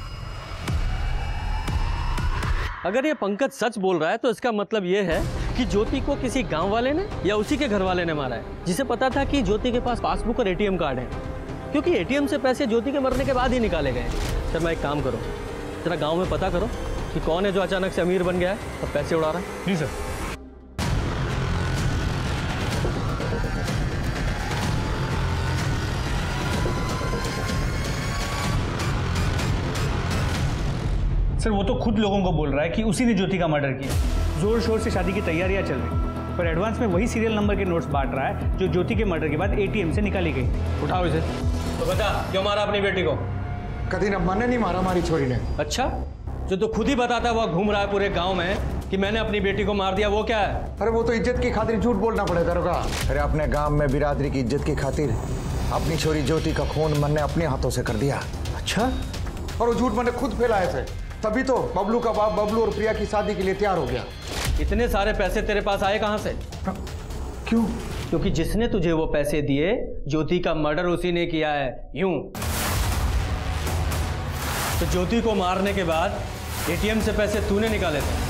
[SPEAKER 7] अगर ये पंकज सच बोल रहा है तो इसका मतलब ये है कि ज्योति को किसी गांव वाले ने या उसी के घर वाले ने मारा है, जिसे पता था कि ज्योति के पास पासबुक और एटीएम कार्ड है, क्योंकि एटीएम से पैसे ज्योति के मरने के बाद ही निकाले गए। सर मैं एक काम करो, जरा गांव में पता करो कि कौन है जो अचानक से अमीर बन गया है और पैसे उड़ा रहा है।
[SPEAKER 4] जी सर। सर वो तो खुद लोगों को बोल रहा है कि उसी ने ज्योति का मर्डर किया। जोर शोर से शादी की तैयारियां चल रही, पर एडवांस में वही सीरियल नंबर के नोट्स बांट रहा है जो ज्योति के मर्डर के बाद एटीएम से निकाली गई।
[SPEAKER 5] उठाओ इसे।
[SPEAKER 7] तो बता क्यों मारा अपनी बेटी को?
[SPEAKER 12] कभी अम्मा ने नहीं मारा हमारी छोरी ने।
[SPEAKER 7] अच्छा, जो तो खुद ही बताता हुआ घूम रहा है पूरे गांव में कि मैंने अपनी बेटी को मार दिया, वो क्या है?
[SPEAKER 12] अरे वो तो इज्जत की खातिर झूठ बोलना पड़ेगा दरोगा। अरे अपने गांव में बिरादरी की इज्जत की खातिर अपनी छोरी ज्योति का खून मन ने अपने हाथों से कर दिया।
[SPEAKER 7] अच्छा,
[SPEAKER 12] और वो झूठ मैंने खुद फैलाए थे, तभी तो बबलू का बाप बबलू और प्रिया की शादी के लिए तैयार हो गया।
[SPEAKER 7] इतने सारे पैसे तेरे पास आए कहां से?
[SPEAKER 12] क्यों?
[SPEAKER 7] क्योंकि जिसने तुझे वो पैसे दिए ज्योति का मर्डर उसी ने किया है। यूं तो ज्योति को मारने के बाद एटीएम से पैसे तूने निकाले थे।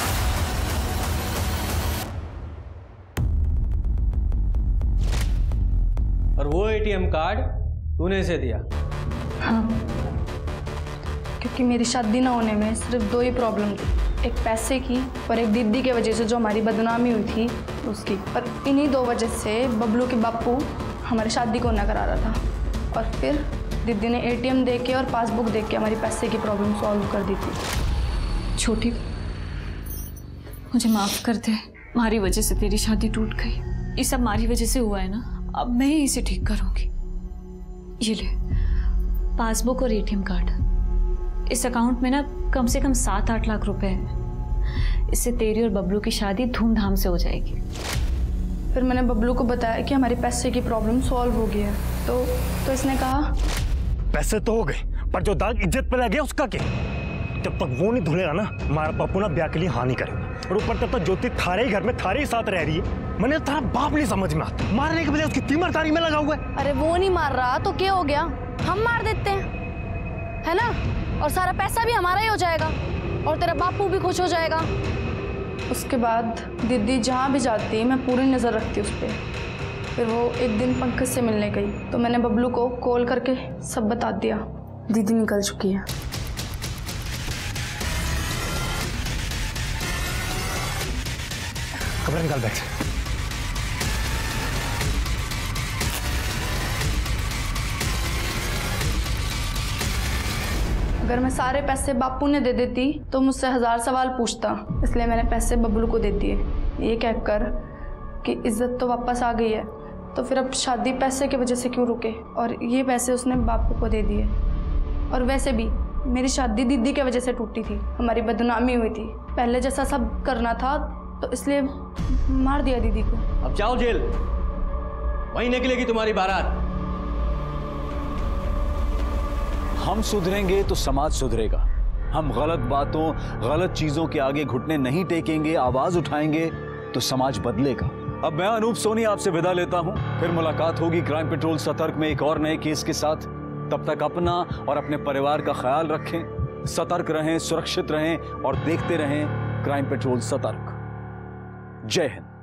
[SPEAKER 7] और वो एटीएम कार्ड तूने इसे दिया।
[SPEAKER 19] हाँ, क्योंकि मेरी शादी ना होने में सिर्फ दो ही प्रॉब्लम थी, एक पैसे की और एक दीदी के वजह से जो हमारी बदनामी हुई थी उसकी। पर इन्हीं दो वजह से बबलू के बापू हमारी शादी को ना करा रहा था। और फिर दीदी ने एटीएम दे के और पासबुक दे के हमारी पैसे की प्रॉब्लम सॉल्व कर दी थी।
[SPEAKER 2] छोटी, मुझे माफ कर दे, हमारी वजह से तेरी शादी टूट गई। ये सब हमारी वजह से हुआ है ना, अब मैं ही इसे ठीक करूंगी। ये ले पासबुक और एटीएम कार्ड। इस अकाउंट में ना कम से कम सात आठ लाख रुपए हैं। इससे तेरी और बबलू की शादी धूमधाम से हो जाएगी।
[SPEAKER 19] फिर मैंने बबलू को बताया कि हमारी पैसे की प्रॉब्लम सॉल्व हो गई है, तो तो इसने कहा
[SPEAKER 17] पैसे तो हो गए, पर जो दाग इज्जत पे लग गया उसका क्या? जब तक वो नहीं धुलेगा ना, हमारा पप्पू ना ब्याह के लिए हानि करेगा। और ऊपर तब तक ज्योति थारे ही घर में थारे ही साथ रह रही है। मैंने थारा बाप नहीं समझ में आता, मारने के बजाय उसकी तीमरदारी में लगा हुआ है।
[SPEAKER 6] अरे वो नहीं मार रहा तो क्या हो गया, हम मार देते हैं, है ना? और सारा पैसा भी हमारा ही हो जाएगा और तेरा बापू भी खुश हो जाएगा।
[SPEAKER 19] उसके बाद दीदी जहाँ भी जाती मैं पूरी नज़र रखती उस पर। फिर वो एक दिन पंकज से मिलने गई तो मैंने बबलू को कॉल करके सब बता दिया, दीदी निकल चुकी है।
[SPEAKER 17] कपड़े निकाल बैठ।
[SPEAKER 19] अगर मैं सारे पैसे बापू ने दे देती तो मुझसे हजार सवाल पूछता, इसलिए मैंने पैसे बबलू को दे दिए, ये कहकर कि इज्जत तो वापस आ गई है, तो फिर अब शादी पैसे की वजह से क्यों रुके। और ये पैसे उसने बापू को दे दिए। और वैसे भी मेरी शादी दीदी की वजह से टूटी थी, हमारी बदनामी हुई थी। पहले जैसा सब करना था तो इसलिए मार दिया दीदी को।
[SPEAKER 7] अब जाओ जेल, वहीं निकलेगी तुम्हारी बारात।
[SPEAKER 14] हम सुधरेंगे तो समाज सुधरेगा। हम गलत बातों, गलत चीजों के आगे घुटने नहीं टेकेंगे, आवाज उठाएंगे तो समाज बदलेगा। अब मैं अनूप सोनी आपसे विदा लेता हूं, फिर मुलाकात होगी क्राइम पेट्रोल सतर्क में एक और नए केस के साथ। तब तक अपना और अपने परिवार का ख्याल रखें, सतर्क रहें, सुरक्षित रहें और देखते रहें क्राइम पेट्रोल सतर्क। जय हिंद।